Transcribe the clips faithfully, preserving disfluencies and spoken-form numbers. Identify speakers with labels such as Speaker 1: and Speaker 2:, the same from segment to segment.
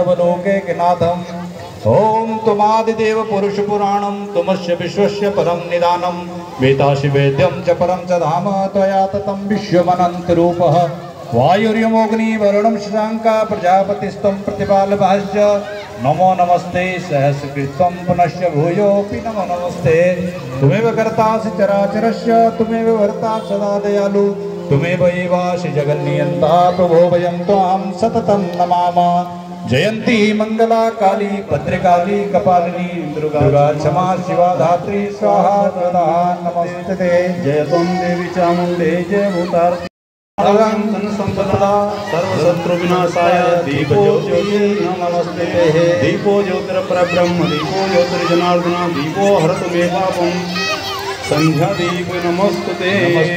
Speaker 1: सर्वलोकैकनाथम्। ओम तुमादिदेव पुरुष पुराणं तुमस्य विश्वस्य परम निदानं वेदासि वेद्यं च परं च धाम त्वया ततं विश्वमनंत रूपः। वायुर्यमोऽग्नि वरुणं शशाङ्का प्रजापतिस्त्वं प्रतिपालभाश्च। नमो नमस्ते सहस्रकृतं पुनश्च भूयोऽपि नमो नमस्ते। तुमेव कर्तासि चराचरस्य तुमेव भर्ता सदा दयालु तुमेव एवासि जगन्नियन्ता प्रभो वयं त्वां सततं नमामः। जयंती मंगला काली भद्रकाली कपालिनी दुर्गा क्षमा शिवा धात्री स्वाहा स्वधा नमस्ते।
Speaker 2: जय त्वं देवी चामुण्डे जय भूतार संपदा सर्वशत्रु विनाशाय दीपो ज्योति नमस्ते। दीपो ज्योतिरपरब्रह्म दीपो ज्योतिर्जनार्दन दीपो हरतु मे पापं संध्या दीप नमस्ते।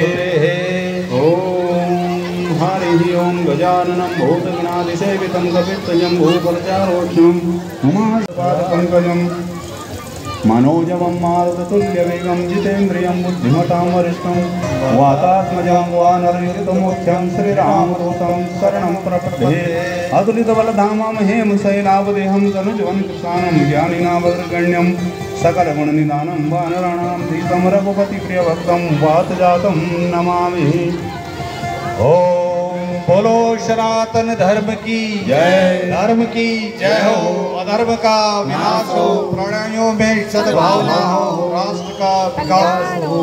Speaker 2: ओम हरि ओम गजाननं भूतगणाधिसेवितं कपित्थजं भूफलचारोक्षणं उमापादपङ्कजं मनोजवं मारुततुल्यवेगं जितेन्द्रियं बुद्धिमतां वरिष्ठं वातात्मजं वानरयुतमुख्यं श्रीरामदूतं शरणं प्रपद्ये। अतुलितबलधामं हेमशैलावदेहं तनुजवनं कृशानं ज्ञानिनावगण्यं सकलगुणनिधानं वानराणां धीतं रघुपतिप्रियभक्तं वातजातं नमामि।
Speaker 1: ओम बोलो सनातन धर्म की जय। धर्म की जय हो। अधर्म का विनाश हो प्राणियों में सद्भावना हो राष्ट्र का विकास हो।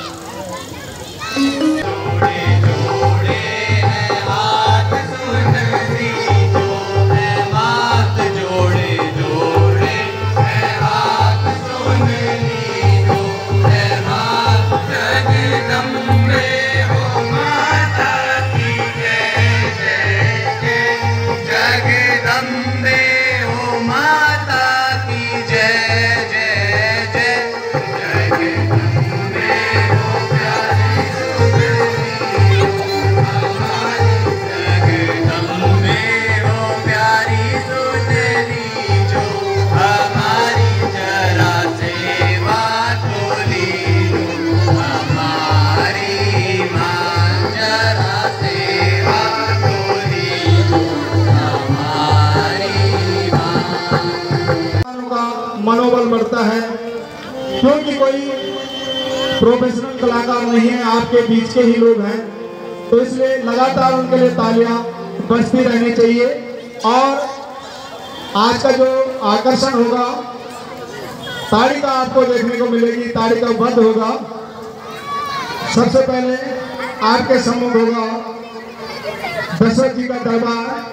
Speaker 3: मनोबल बढ़ता है क्योंकि कोई प्रोफेशनल कलाकार नहीं है, आपके बीच के ही लोग हैं, तो इसलिए लगातार उनके लिए तालियां बजती रहनी चाहिए। और आज का जो आकर्षण होगा ताड़ी का आपको देखने को मिलेगी, ताड़ी का वध होगा। सबसे पहले आपके सम्मुख होगा दशरथ जी का दरबार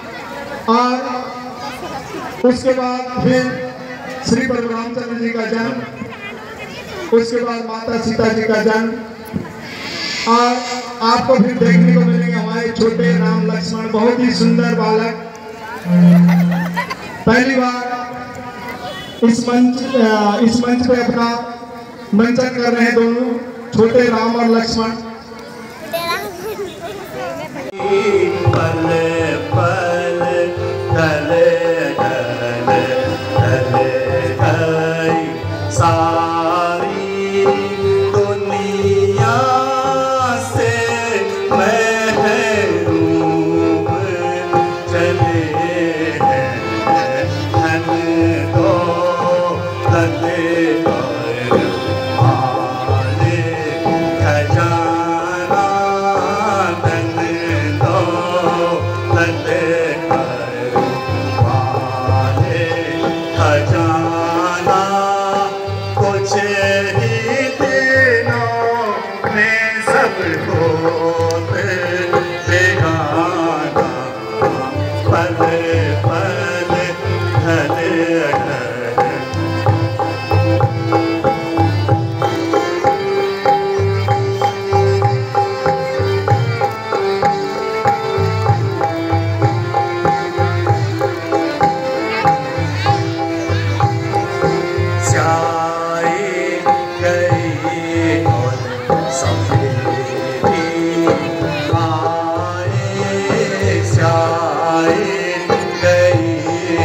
Speaker 3: और उसके बाद फिर श्री प्रभु रामचंद्र जी का जन्म, उसके बाद माता सीता जी का जन्म और आपको फिर देखने को मिलेंगे हमारे छोटे राम लक्ष्मण, बहुत ही सुंदर बालक। पहली बार इस मंच इस मंच पे अपना मंचन कर रहे हैं दोनों छोटे राम और लक्ष्मण।
Speaker 2: पल पल तले सारी दुनिया से महरूम चले हैं धन दौलत पर आले खजाना धन दौलत पर आले खजाना कुछ ही दिनों में सब होत बेगाना पल पल ढल ढल। आए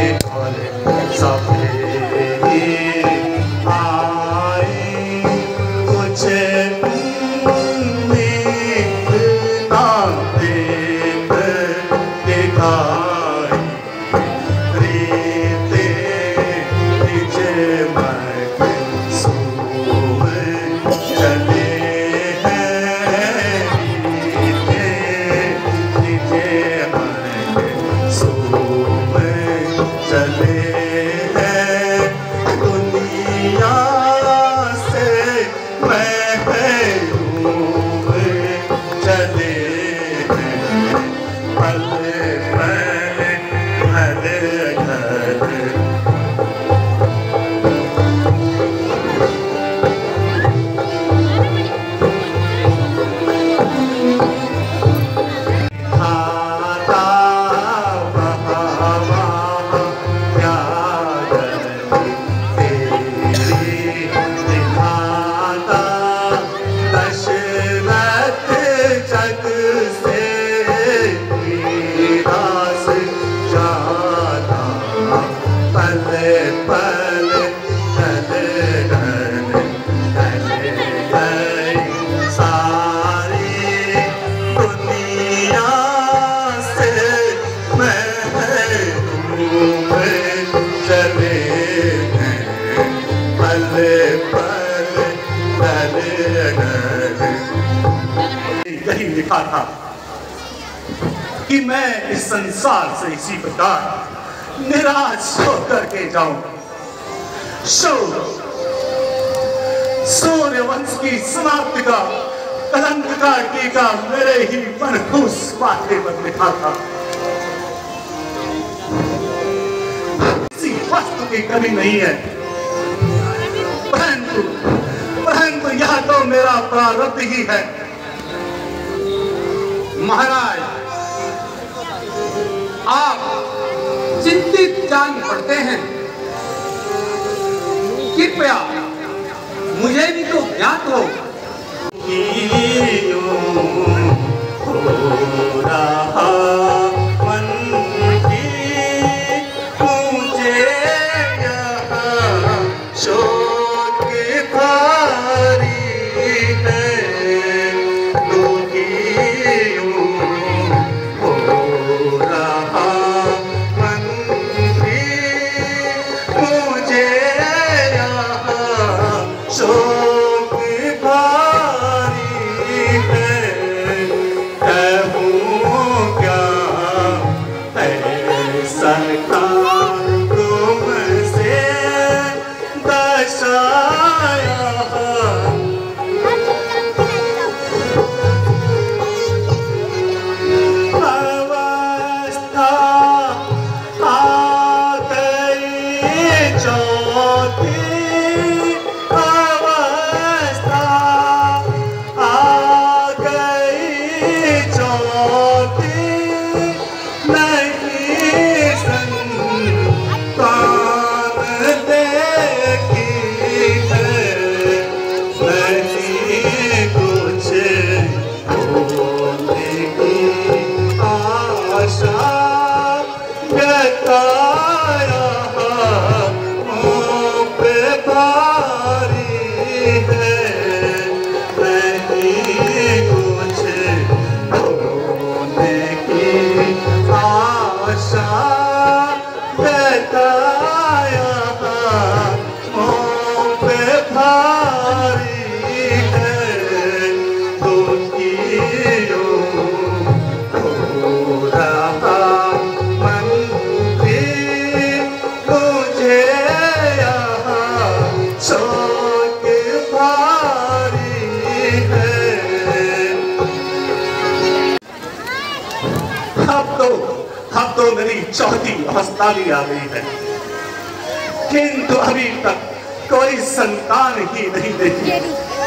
Speaker 2: यही लिखा था कि मैं इस संसार से इसी प्रकार निराश होकर के जाऊं। सूर्यवंश की समाप्ति का कलंक का टीका मेरे ही मनहूस माथे पर लिखा था। किसी वस्तु की कमी नहीं है, परंतु परंतु यह तो मेरा प्रारब्ध ही है।
Speaker 4: महाराज, आप चिंतित जान पड़ते हैं। कृपया मुझे भी तो ज्ञात हो।
Speaker 2: हो रहा मन की मुझे यहाँ शोक भारी है। हो रहा मन की मुझे यहाँ शोक भारी है। कहूँ क्या ऐसा था तुमसे दर्शाया। अवस्था आ गई चौथी, अवस्था आ गई चौथी, नहीं संतान देखी है, नहीं कुछ होने की आशा बताया। मुँह पे भारी है, नहीं कुछ होने की आशा बताया। मुँह पे भारी है, दुखियों हो रहा मन भी मुझे यहाँ शोक भारी है। अब तो अब तो मेरी चौथी अवस्था भी आ गई है, किंतु अभी तक कोई संतान ही नहीं देखी।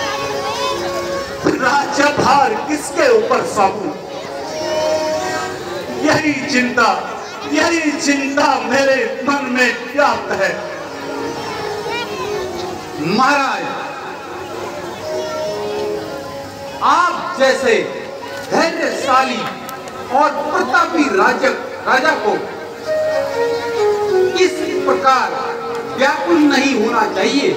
Speaker 2: राज्यभार किसके ऊपर सौंपूं? यही चिंता यही चिंता मेरे मन में व्याप्त है।
Speaker 4: महाराज, आप जैसे धैर्यशाली और प्रतापी राजा राजा को इस प्रकार व्याकुल नहीं होना चाहिए।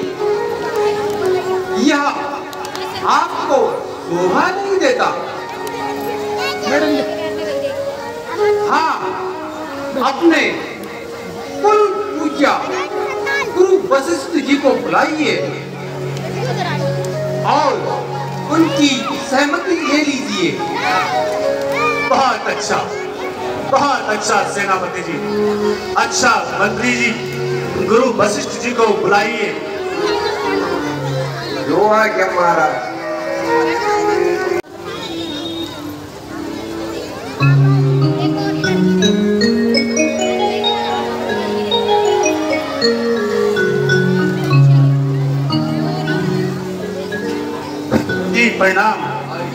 Speaker 4: यह आपको शोभा नहीं देता। हाँ, अपने कुल पूज्य गुरु वशिष्ठ जी को बुलाइए और उनकी सहमति ले लीजिए।
Speaker 2: बहुत अच्छा, बहुत अच्छा सेनापति जी। अच्छा मंत्री जी, गुरु वशिष्ठ जी को बुलाइए।
Speaker 5: जो आज्ञा महाराज।
Speaker 2: प्रणाम।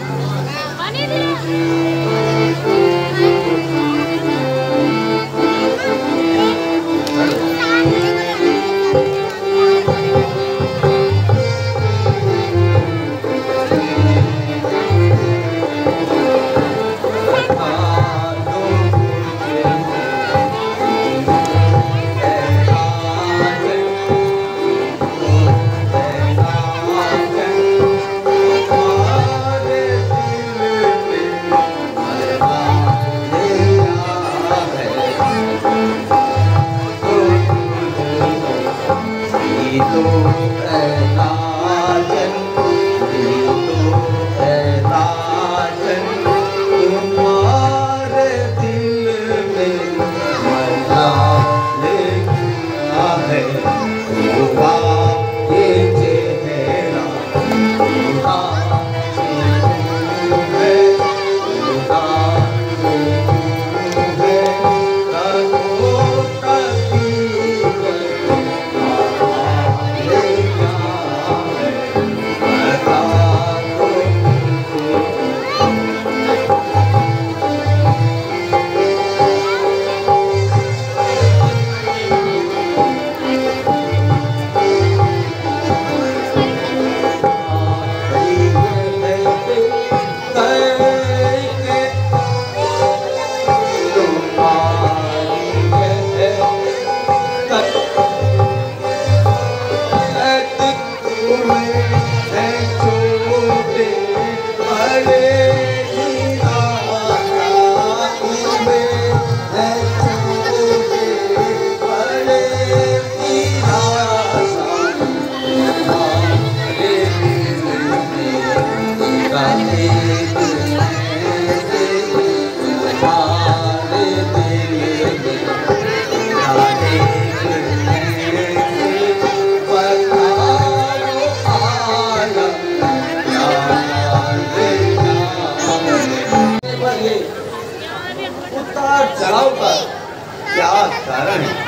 Speaker 4: चढ़ाव का क्या कारण है?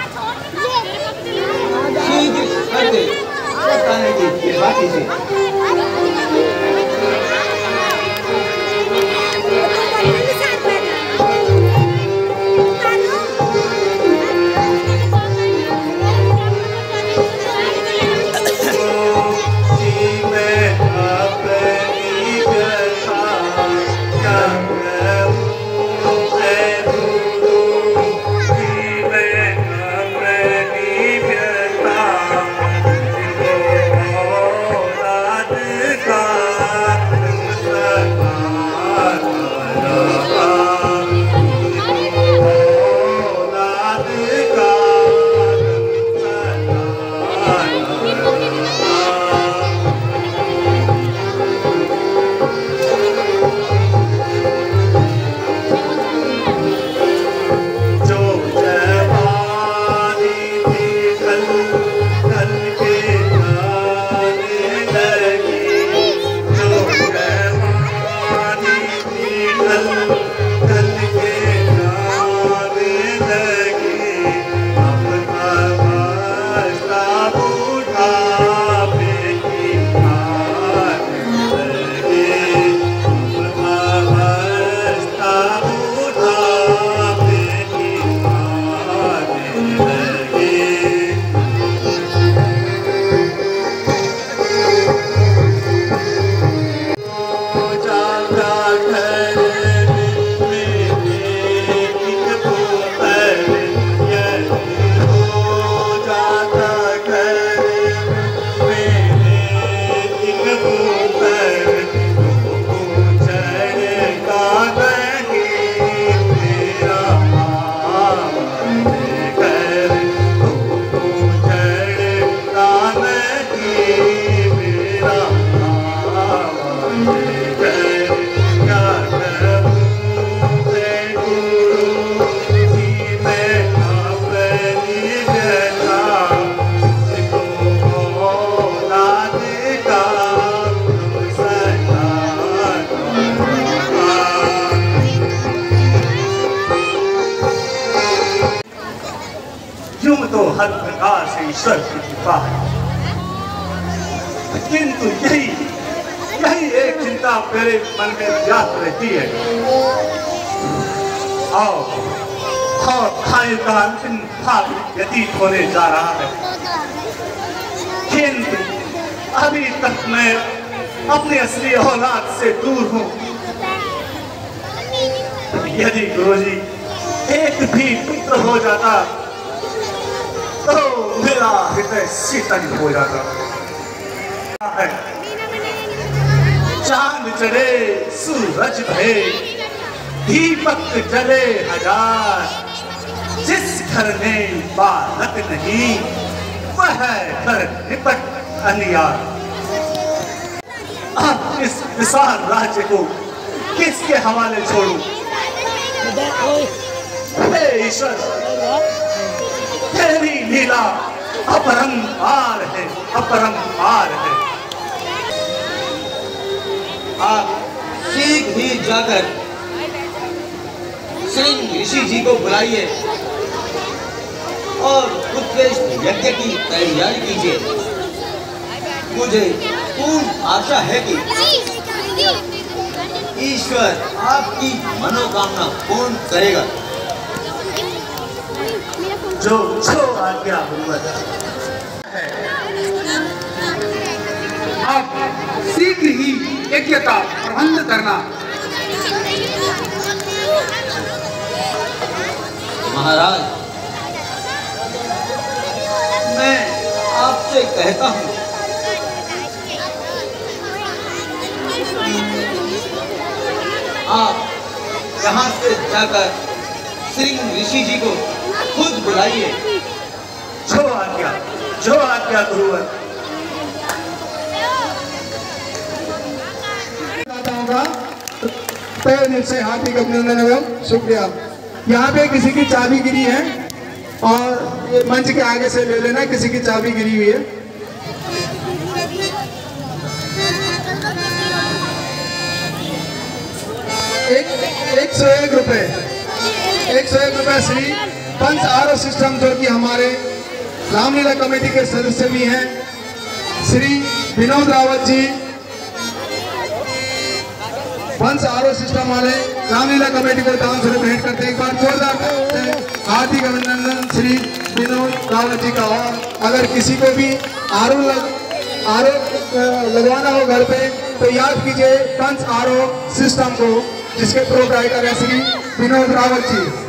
Speaker 4: शीघ्र करके बताने की कृपा कीजिए।
Speaker 2: हर प्रकार से ईश्वर की कृपा है, किंतु यही यही एक चिंता मेरे मन में व्याप्त रहती है। और और खाए का अंतिम भाग व्यतीत होने जा रहा है, किंतु अभी तक मैं अपनी असली औलाद से दूर हूँ। यदि गुरुजी एक भी पुत्र हो जाता तो मेरा हृदय शीतल हो जाता है। चांद चढ़े सूरज भरे दीपक जले हजार, जिस घर में बालक नहीं वह घर निपट अनियार। अब इस विशाल राज्य को किसके हवाले छोड़ूं? हे ईश्वर, तेरी लीला अपरंपार है, अपरंपार है।
Speaker 4: आप शीघ्र ही जाकर सिंह ऋषि जी को बुलाइए और उत्कृष्ट यज्ञ की तैयारी कीजिए। मुझे पूर्ण आशा है कि ईश्वर आपकी मनोकामना पूर्ण करेगा।
Speaker 2: जो जो आज्ञा हुआ
Speaker 5: आप शीघ्र ही यज्ञ का प्रबंध करना।
Speaker 4: महाराज, मैं आपसे कहता हूँ, आप यहाँ से जाकर सिंह ऋषि जी को खुद बुलाइए।
Speaker 2: जो आज्ञा, जो आज्ञा गुरुवर।
Speaker 3: से हार्दिक अभिनंदन एवं शुक्रिया। यहाँ पे किसी की चाबी गिरी है और ये मंच के आगे से ले लेना, किसी की चाबी गिरी हुई है। एक एक सौ एक रुपए एक सौ एक रुपए Shri punch R O system, जो कि हमारे रामलीला कमेटी के सदस्य भी हैं, Shri Vinod Rawat ji, punch R O system वाले रामलीला कमेटी को दान स्वरूप भेंट करते हैं। एक बार जोरदार हार्दिक अभिनंदन श्री विनोद रावत जी का। और अगर किसी को भी आर ओ लग आर ओ लगवाना हो घर पे तो याद कीजिए पंच आर ओ सिस्टम को, जिसके प्रोप्राइटर है श्री विनोद रावत जी।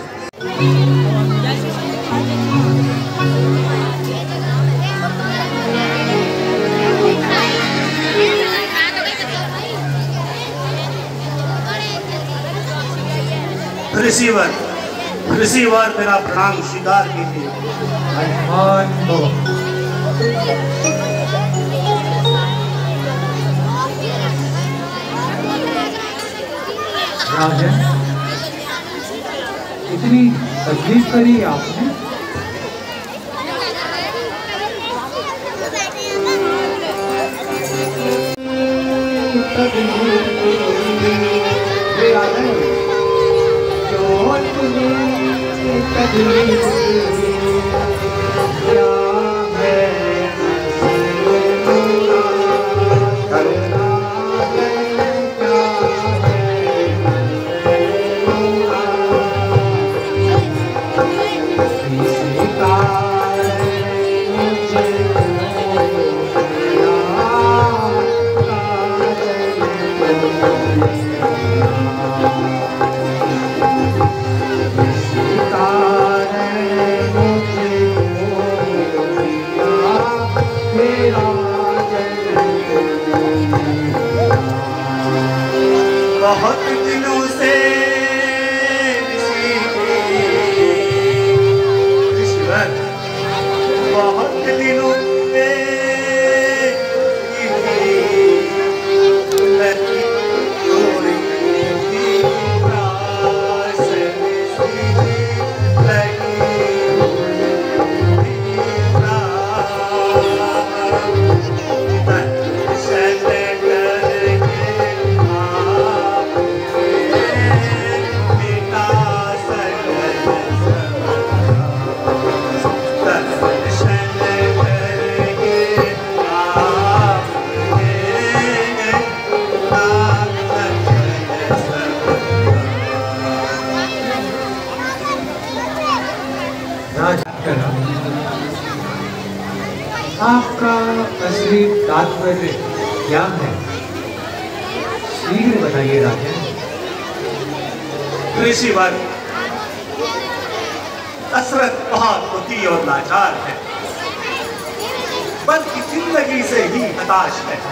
Speaker 2: रिसीवर, रिसीवर मेरा प्रणाम स्वीकार कीजिए।
Speaker 5: राजन, इतनी तकलीफ करी आपने?
Speaker 2: बहुत दिनों से ऋषिवर, बहुत दिनों से
Speaker 5: आपका असली तात्पर्य क्या है? शीघ्र बताइए राजा।
Speaker 2: ऋषिवर, दशरथ बहुत दुखी और लाचार है, बल्कि जिंदगी से ही हताश है।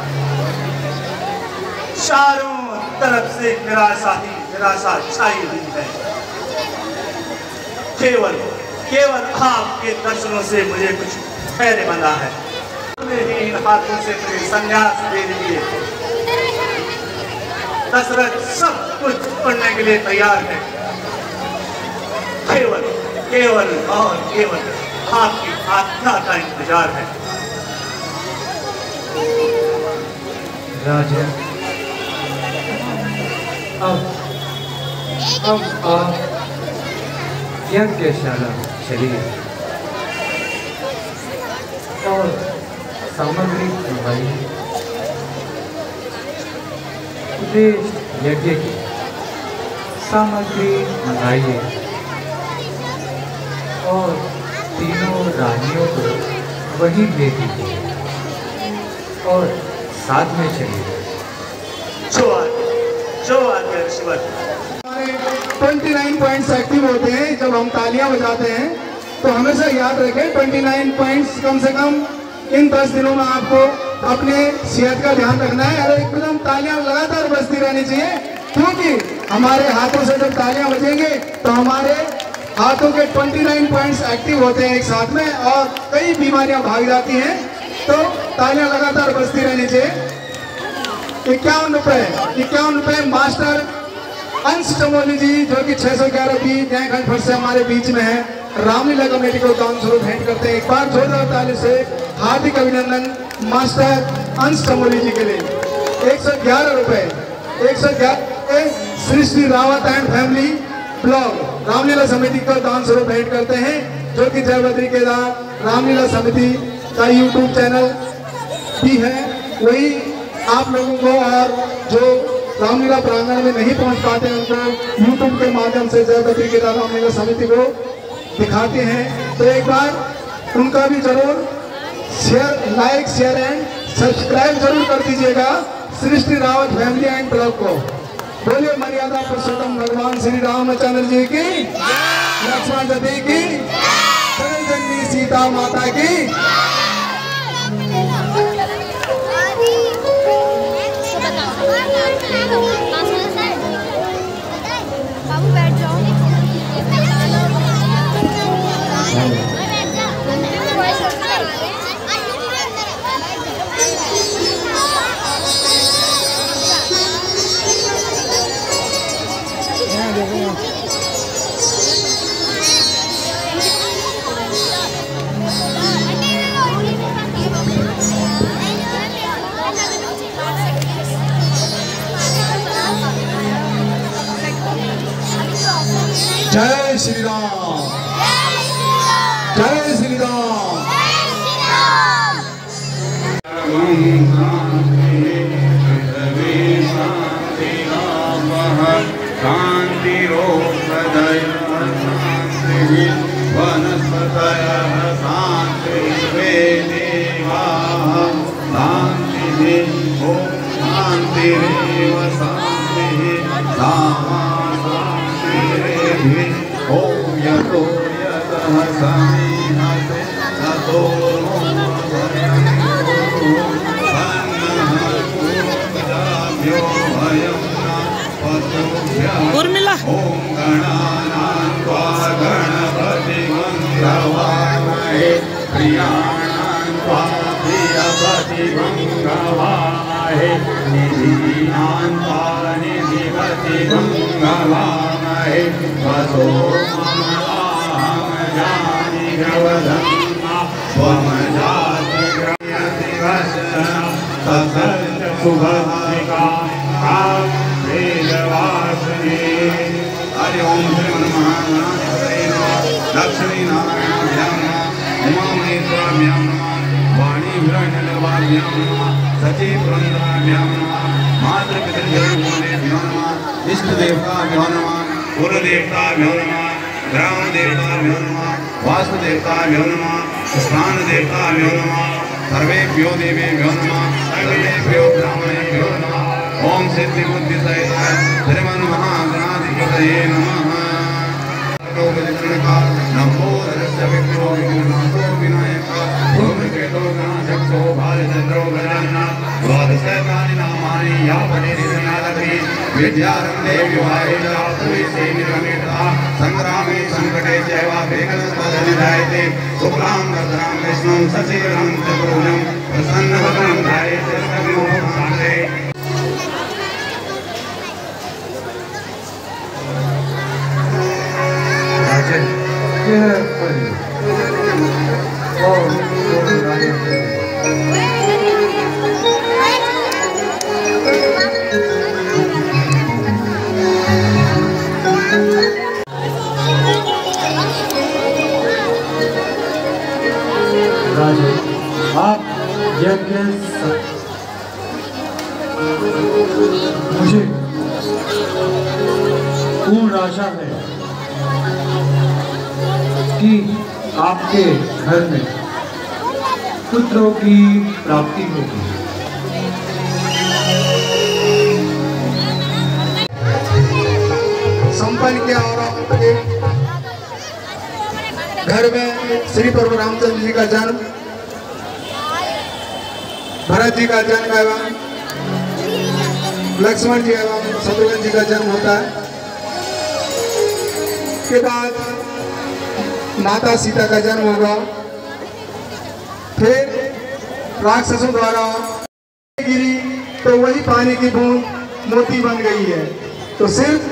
Speaker 2: चारों तरफ से निराशा ही निराशा छाई हुई है। केवल केवल आपके दर्शनों से मुझे कुछ धैर्य बना है। ही इन हाथों से मुझे संन्यास दे दीजिए। दशरथ सब कुछ करने के लिए तैयार है। केवल केवल और केवल आपकी आज्ञा का इंतजार है।
Speaker 5: राजा, अब अब आप यज्ञशाला चलिए और सामग्री मंगाइए। उद्देश्य यज्ञ की सामग्री मंगाइए और तीनों रानियों को वहीं भेज दीजिए और साथ में चलिए।
Speaker 2: जो जो आज्ञा ऋषिवर।
Speaker 3: उनतीस पॉइंट्स एक्टिव होते हैं जब हम तालियां बजाते हैं, तो हमेशा याद रखें उनतीस पॉइंट्स कम से कम इन दस दिनों में आपको अपने सेहत का ध्यान रखना है और एकदम तालियां लगातार बजती रहनी चाहिए, क्योंकि हमारे हाथों से जब तालियां बजेंगे तो हमारे हाथों के उनतीस पॉइंट्स एक्टिव होते हैं एक साथ में और कई बीमारियां भाग जाती हैं। तो तालियां लगातार बजती रहनी चाहिए। इक्यावन रुपए इक्यावन रुपए मास्टर अंश चमोली जी, जो कि छह सौ ग्यारह बी न्यायखंड फट से हमारे बीच में है, रामलीला कमेटी को दान स्वरूप भेंट करते हैं। एक बार जोरदार ताली से हार्दिक अभिनंदन मास्टर अंश चमोली जी के लिए। एक सौ ग्यारह रुपए एक सौ ग्यारह Shri Shri Rawat and family blog Ramlila समिति को दान स्वरूप भेंट करते हैं, जो कि जय बद्री केदार रामलीला समिति का यूट्यूब चैनल भी है। वही आप लोगों को और जो रामलीला प्रांगण में नहीं पहुंच पाते हैं उनको यूट्यूब के माध्यम से जय बद्री केदार रामलीला समिति को दिखाते हैं। तो एक बार उनका भी जरूर share like share and subscribe जरूर कर दीजिएगा Shri Shri Rawat family and blog को। बोलिए मर्यादा पुरुषोत्तम भगवान श्री रामचंद्र जी की, लक्ष्मण जी की, जननी सीता माता की।
Speaker 6: बाबू बैठ जाओ।
Speaker 3: जय श्री राम, जय श्री राम।
Speaker 1: ओम यतो यतः समीहते ततो
Speaker 7: उर्मिला
Speaker 1: ओम गणानां त्वा गणपतिं गवामहे प्रियाणां त्वा प्रियपतिं गवामहे निधीनां त्वा निधिपतिं गवामहे वसो मम जानि गवधन्ना त्वं जाति ग्रह्यति वसना तत्सर्व सुभद्रिका वेदवासिनी। हरि ओम श्रीमन्महागणाधिपतये नमः। लक्ष्मी नारायणाभ्यां नमः। उमामहेश्वराभ्यां नमः। वाणीभिरण्यनिर्वाभ्यां नमः। सचीपुरन्दराभ्यां नमः। मातृपितृजनमूलेभ्यो नमः। इष्टदेवताभ्यो नमः। कुलदेवताभ्यो नमः। ग्रामदेवताभ्यो नमः। वास्तुदेवताभ्यो नमः। स्थानदेवताभ्यो नमः।
Speaker 7: सर्वेभ्यो देवेभ्यो नमः सर्वेभ्यो ब्राह्मणेभ्यो नमः ओम सिद्धि बुद्धि सहिताय श्रीमन्महागणाधिपतये नमः नमो धनस्य विष्णो विघ्ननाशो विनायका धूमकेतो गणाध्यक्षो भालचन्द्रो गजाननः द्वादशैतानि नामानि या पठेति विद्यारम्भे विवाहे च निर्वमेतः संग्रामे संकटे चैव वेगस्तदनिधायते शुक्लां भद्रां विष्णुं शशिवर्णं चतुर्भुजं प्रसन्नवदनं ध्यायेत् सर्वविघ्नोपशान्तये।
Speaker 3: आप यज्ञ मुझे पूर्ण आशा है कि आपके घर में पुत्रों की प्राप्ति होगी। संपन्न किया और आपके घर में श्री प्रभु रामचंद्र जी का जन्म, भरत जी का जन्म एवं लक्ष्मण जी एवं शत्रुघ्न जी का जन्म होता है। के बाद माता सीता का जन्म होगा। फिर राक्षसों द्वारा गिरी तो वही पानी की बूंद मोती बन गई है। तो सिर्फ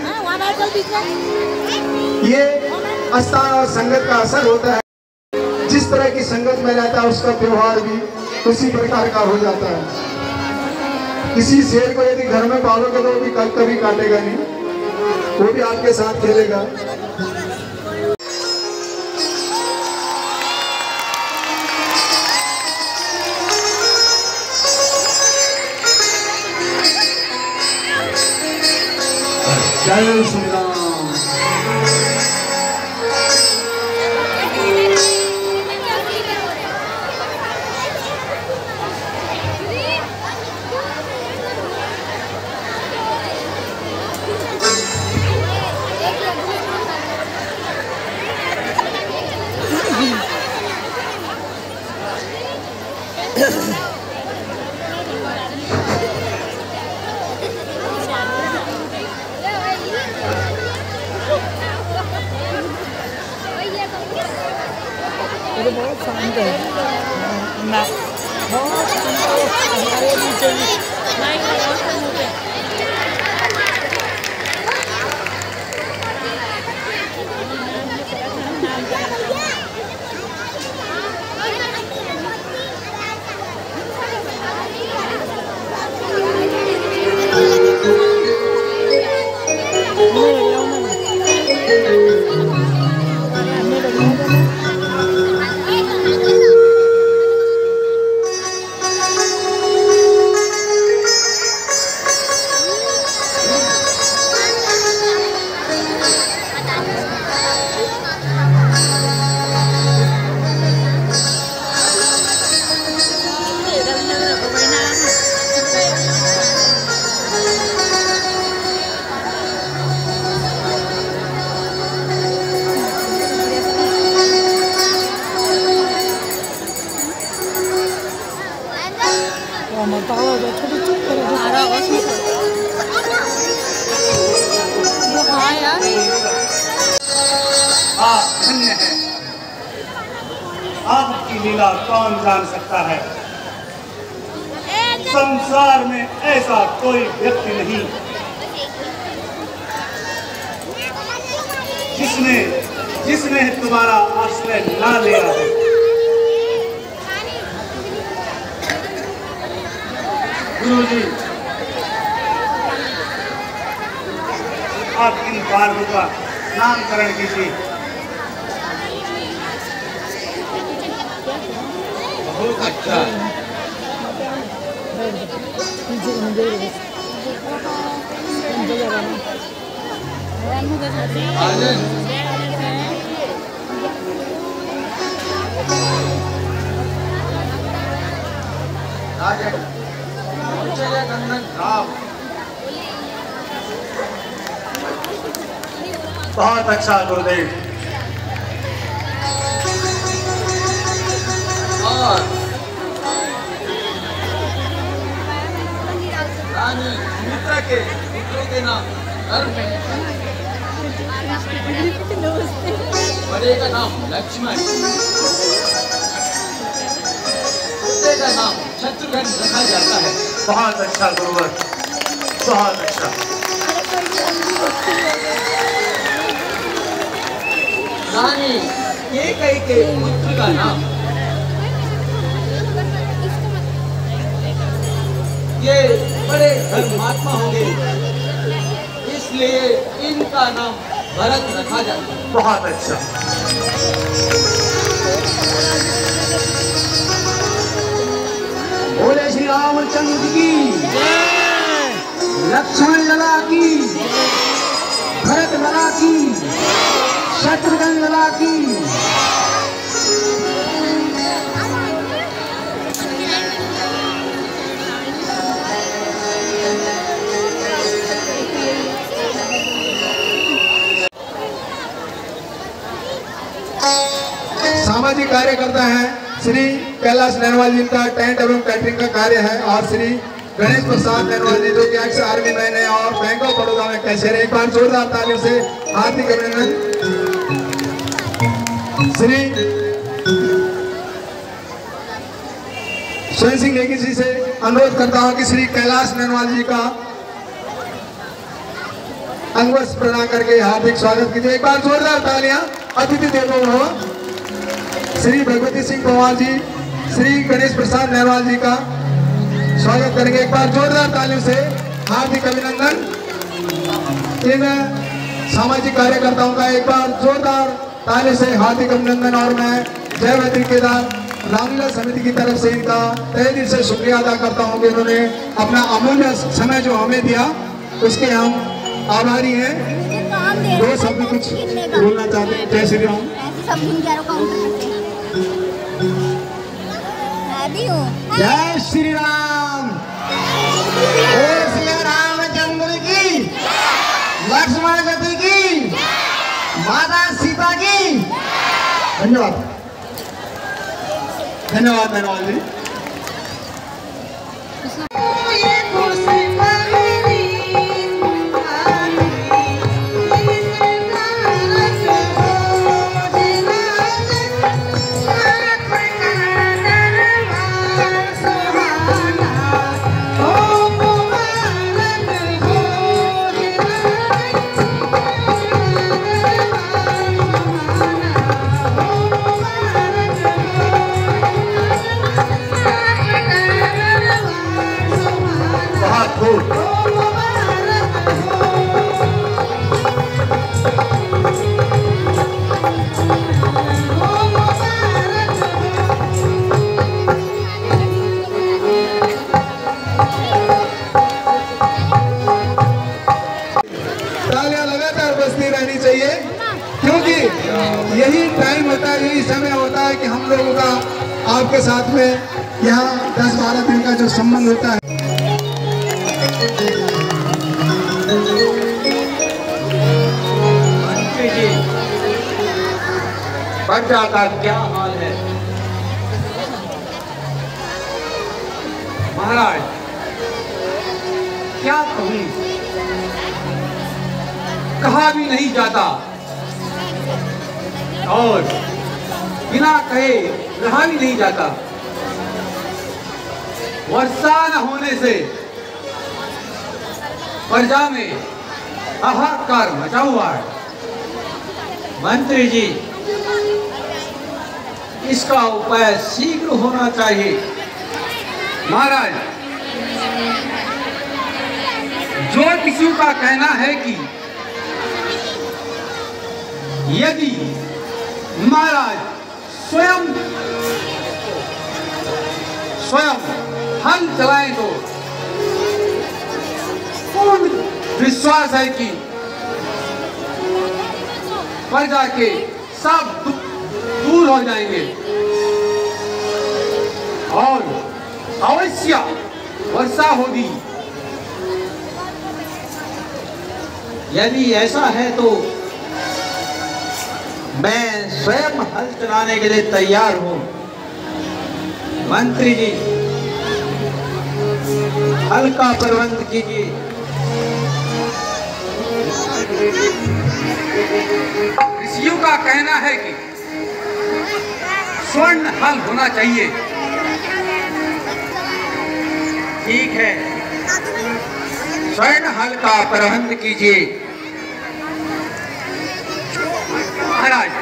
Speaker 3: ये आस्था और संगत का असर होता है। जिस तरह की संगत में रहता है उसका व्यवहार भी उसी प्रकार का हो जाता है। किसी शेर को यदि घर में पालोगे तो भी कल कभी काटेगा नहीं, वो भी आपके साथ खेलेगा। जय श्री राम।
Speaker 8: बहुत शांत है ना, बहुत शांत है। हमारे नीचे
Speaker 2: धन्य है। आपकी लीला कौन जान सकता है। संसार में ऐसा कोई व्यक्ति नहीं जिसने जिसने तुम्हारा आश्रय ना लिया है। गुरुजी, आप इन बालकों का नामकरण कीजिए।
Speaker 4: बहुत अच्छा। राजन जय नंदन राम।
Speaker 2: बहुत अच्छा गुरुदेव।
Speaker 4: और रानी सुमित्रा के पुत्रों के नाम धर्म, बड़े का नाम लक्ष्मण, छोटे का नाम शत्रुघ्न रखा जाता है।
Speaker 2: बहुत अच्छा गुरुवर, बहुत अच्छा।
Speaker 4: रानी कैकेयी के पुत्र का नाम, ये बड़े धर्मात्मा होंगे, इसलिए इनका नाम भरत रखा जाता है।
Speaker 2: बहुत अच्छा।
Speaker 9: बोले श्री रामचंद्र की, लक्ष्मण लला की, भरत लला की, शत्रुघ्न लला की।
Speaker 3: सामाजिक कार्यकर्ता हैं श्री कैलाश नरवाल जी का टेंट एवं कैटरिंग का कार्य है, और श्री गणेश प्रसाद नरवाल जी जो कि एक्स आर्मी मैन है और बैंक ऑफ बड़ौदा में कैशियर है। एक बार जोरदार तालियों से हार्दिक अभिनंदन। श्री स्वयं सिंह नेगी जी से अनुरोध करता हूं कि श्री कैलाश नरवाल जी का अंगवस्त्र प्रदान करके हार्दिक स्वागत कीजिए। एक बार जोरदार तालियां अतिथि देवो भव। श्री भगवती सिंह पवार जी, श्री गणेश प्रसाद नरवाल जी का स्वागत करेंगे। एक बार जोरदार तालियों से हार्दिक अभिनंदन। इन सामाजिक कार्यकर्ताओं का एक बार जोरदार तालियों से हार्दिक अभिनंदन। और मैं जय मैत्री केदार रामलीला समिति की तरफ से इनका तहे दिल से शुक्रिया अदा करता हूँ कि उन्होंने अपना अमूल्य समय जो हमें दिया उसके हम आभारी हैं। दो शब्द कुछ बोलना चाहते हैं। जय श्री राम। जय श्री राम। बोल श्री रामचंद्र की, लक्ष्मण गति की, माता सीता की। धन्यवाद धन्यवाद धन्यवाद जी। यही टाइम होता है, यही समय होता है कि हम लोगों का आपके साथ में यहाँ दस बारह दिन का जो संबंध होता है।
Speaker 4: बच्चा का क्या हाल है महाराज? क्या कहूँ, कहा भी नहीं जाता और बिना कहे रहा भी नहीं जाता। वर्षा न होने से प्रजा में हाहाकार मचा हुआ है। मंत्री जी, इसका उपाय शीघ्र होना चाहिए। महाराज, ज्योतिषियों का कहना है कि यदि महाराज स्वयं स्वयं हल चलाएं तो पूर्ण विश्वास है कि प्रजा के सब दूर हो जाएंगे और
Speaker 9: अवश्य वर्षा होगी। यदि ऐसा है तो मैं स्वयं हल चलाने के लिए तैयार हूं। मंत्री जी, हल का प्रबंध कीजिए। ऋषियों का कहना है कि स्वर्ण हल होना चाहिए। ठीक है, स्वर्ण हल का प्रबंध कीजिए महाराज।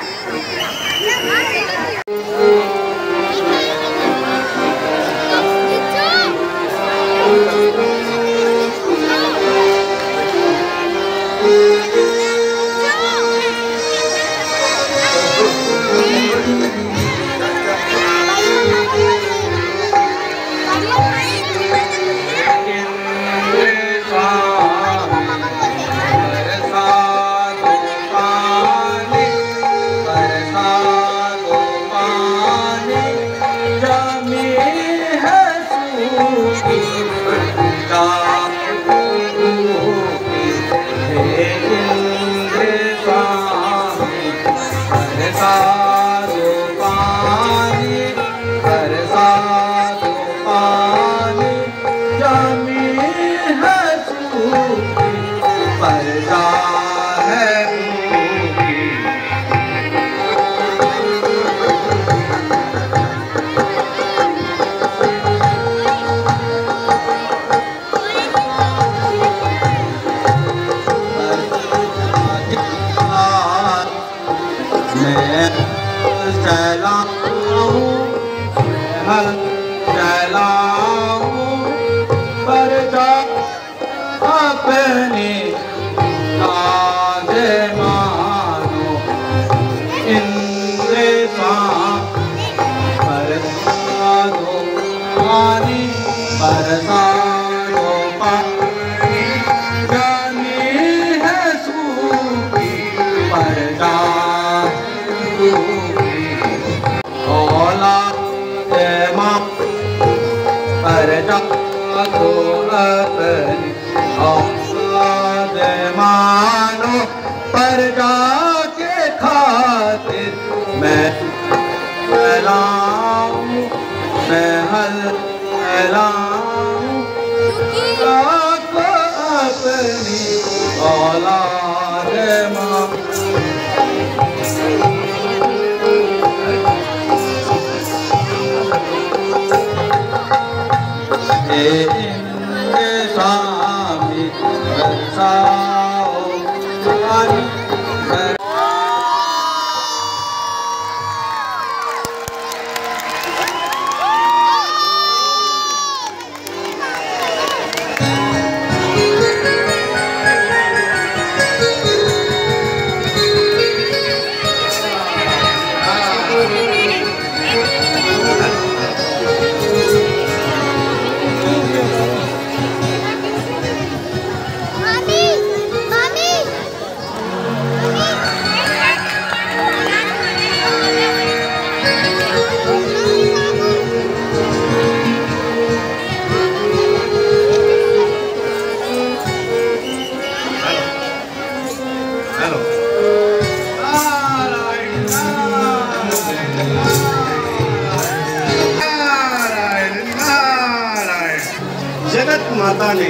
Speaker 2: माता ने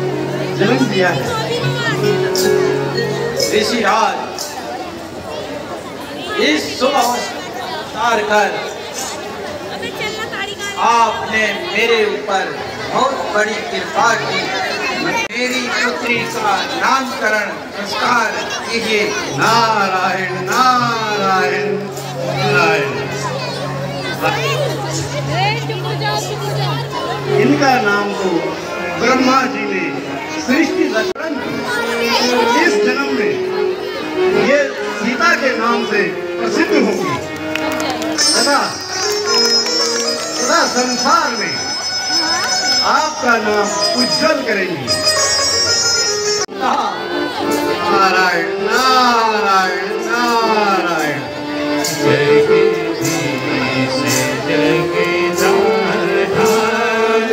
Speaker 2: जन्म दिया है।
Speaker 9: ऋषिराज, इस शुभ अवसर कर आपने मेरे ऊपर बहुत बड़ी कृपा की। मेरी पुत्री का नामकरण संस्कार कीजिए।
Speaker 2: नारायण नारायण नारायण। इनका नाम तो ब्रह्मा जी ने सृष्टि रचना की। इस जन्म में ये सीता के नाम से प्रसिद्ध होगी तथा सदा संसार में आपका नाम उज्जवल करेंगी। नारायण नारायण नारायण। जय के से जय के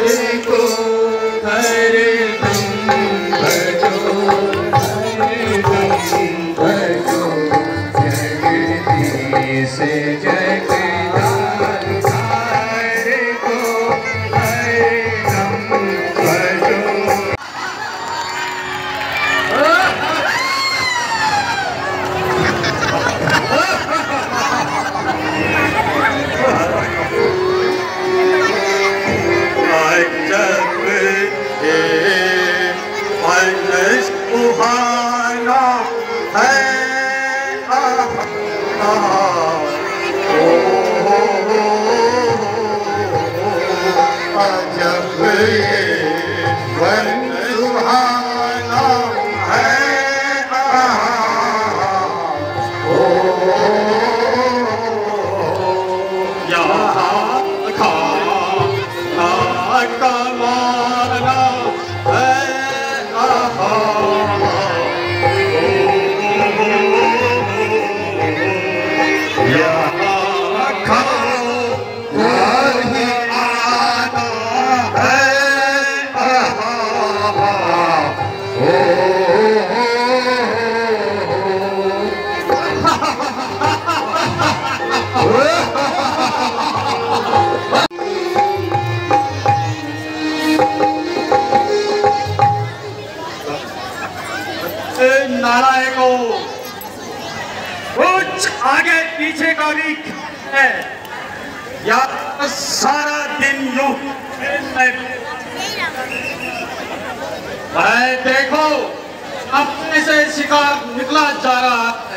Speaker 2: तुम्हारी है या सारा दिन यूं मैं देखो अपने से शिकार निकला जा रहा है।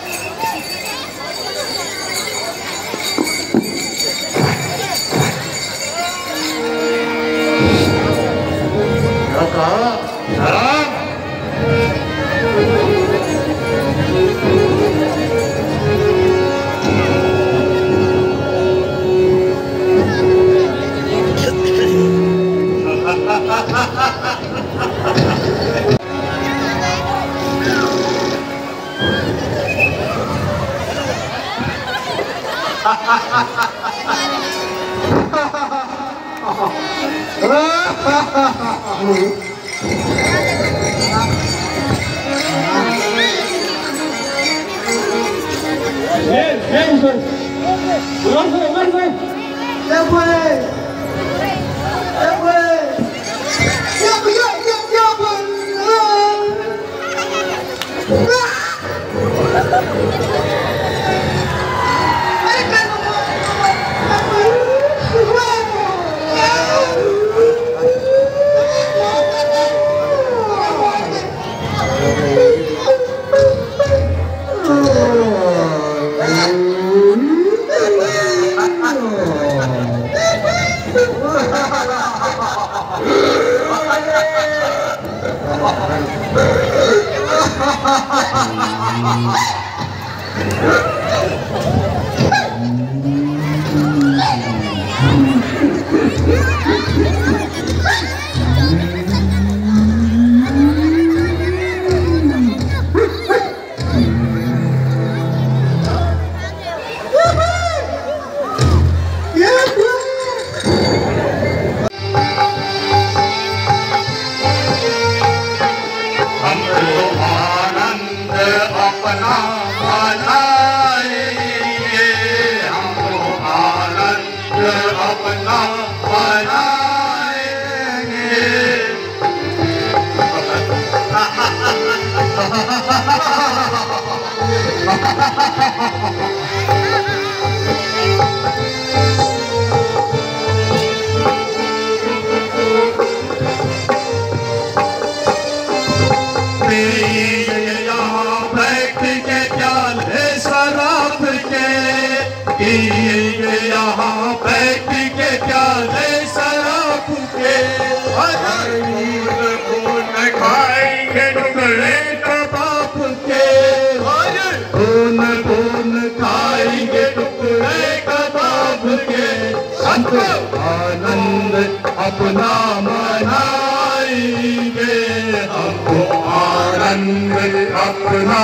Speaker 7: आनंद अपना मनाएंगे, हमको आनंद अपना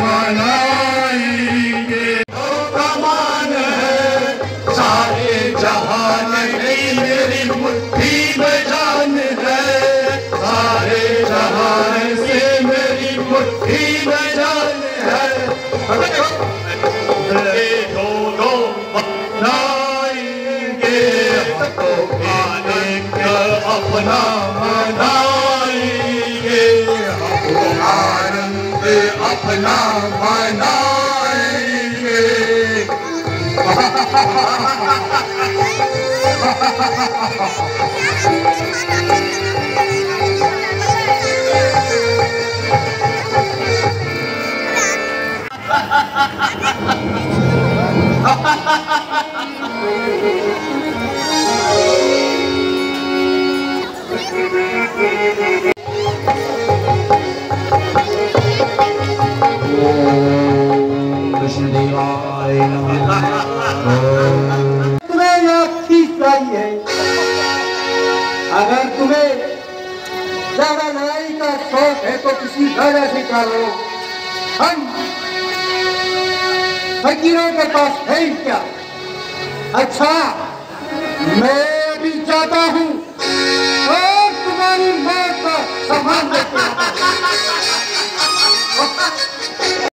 Speaker 7: मनाएंगे। तो कमान है सारे जहान नहीं मेरी मुट्ठी में जान है, सारे जहान से मेरी मुट्ठी में जान है। दोनों अपना मनाएंगे, हमको आनंद अपना मनाएंगे। कृष्णदेवाय नमः।
Speaker 3: तुम्हें यह चीज चाहिए, अगर तुम्हें ज्यादा लड़ाई का शौक है तो किसी राजा से करो। हम फकीरों के पास है क्या? अच्छा, मैं भी जाता हूँ और तुम्हारी मौत का सामान लेके आता हूँ।